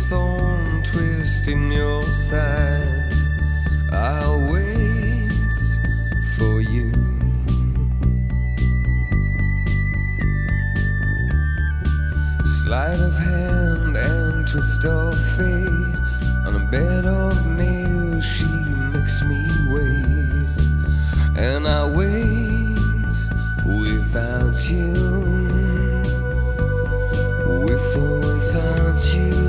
thorn twist in your side. I'll wait for you. Sleight of hand and twist of fate. On a bed of nails she makes me wait. And I wait without you. With or without you.